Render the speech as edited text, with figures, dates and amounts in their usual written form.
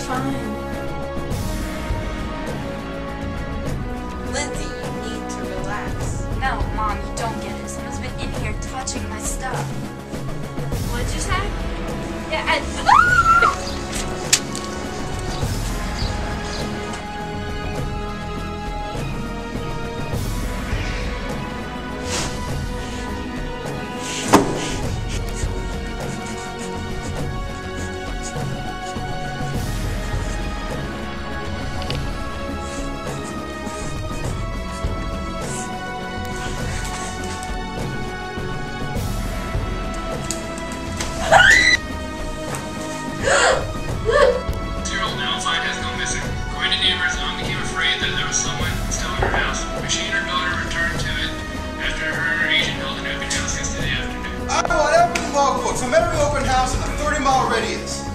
fine. Lindsay, you need to relax. No, Mom, you don't get it. Someone's been in here touching my stuff. What'd you say? Yeah, Logbook from every open house in a 30-mile radius.